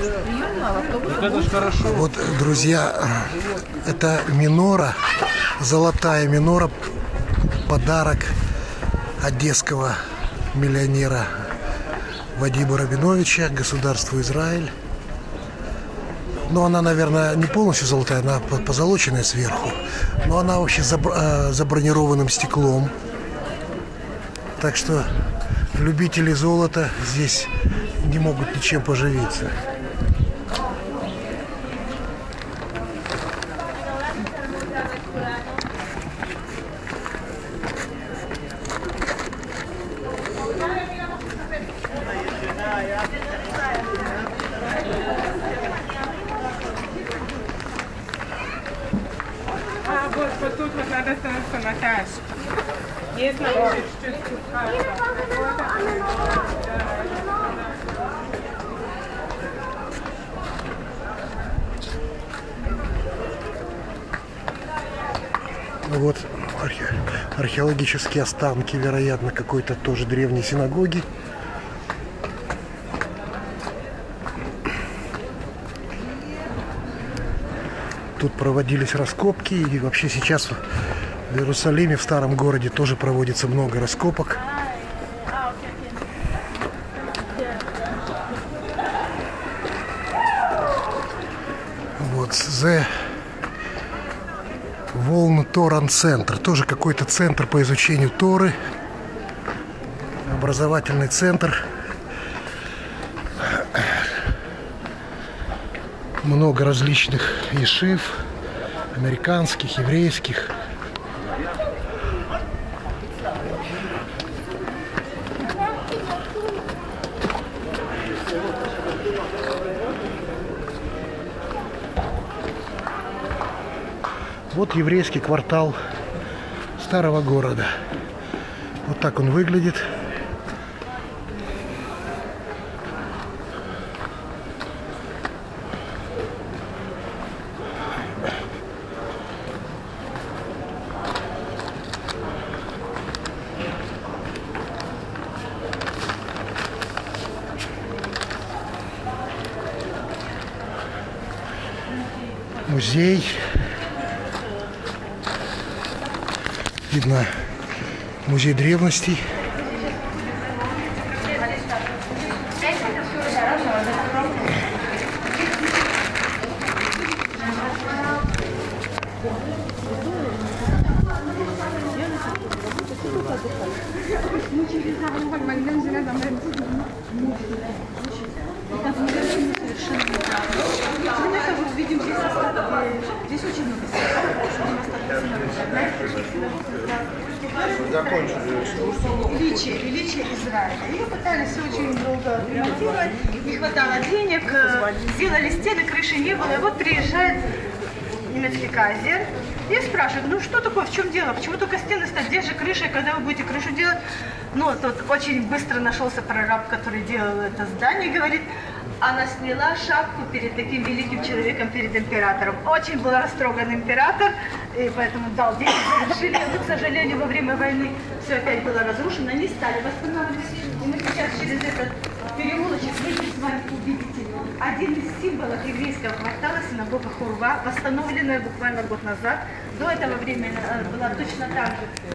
Это ж хорошо. Вот, друзья, это минора, золотая минора, подарок одесского миллионера Вадима Рабиновича государству Израиль. Но она, наверное, не полностью золотая, она позолоченная сверху. Но она вообще забронированным стеклом. Так что любители золота здесь не могут ничем поживиться. Вот тут вот надо остановиться на тачке. Есть на чуть-чуть. Вот археологические останки, вероятно, какой-то тоже древней синагоги. Тут проводились раскопки, и вообще сейчас в Иерусалиме, в старом городе, тоже проводится много раскопок. Вот, The Волн Торан Центр. Тоже какой-то центр по изучению Торы. Образовательный центр. Много различных ешив, американских, еврейских. Вот еврейский квартал старого города. Вот так он выглядит. Музей. Видно, музей древностей. Здесь очень много величие Израиля. Ее пытались очень долго ремонтировать, не хватало денег, сделали стены, крыши не было. И вот приезжает немецкий кайзер и спрашивает, ну что такое, в чем дело, почему только стены стоят, где же крыша, когда вы будете крышу делать? Ну, тут очень быстро нашелся прораб, который делал это здание, и говорит, она сняла шапку перед таким великим человеком, перед императором. Очень был растроган император, и поэтому дал денег, завершили. Но, к сожалению, во время войны все опять было разрушено, не стали восстанавливать. И мы сейчас через этот переулочек выйдем с вами увидите один из символов еврейского квартала, синагога Хурва, восстановленная буквально год назад. До этого времени была точно так же.